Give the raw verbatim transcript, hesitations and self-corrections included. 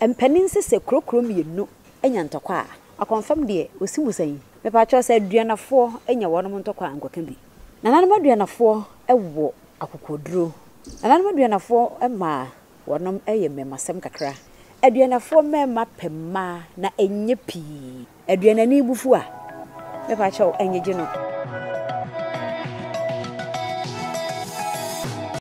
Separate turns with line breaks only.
Empanin sese krokro mienu enya ntokwa a. Akonfam de osimusan. Me pa cho se aduanafo enya wonom ntokwa ankoka bi. Nananom aduanafo ewo akokoduro. Nananom aduanafo ema wonom eye memasem kakra. Aduanafo mema pemma na enye pi. Aduanani bufu a me pa cho enye gye no.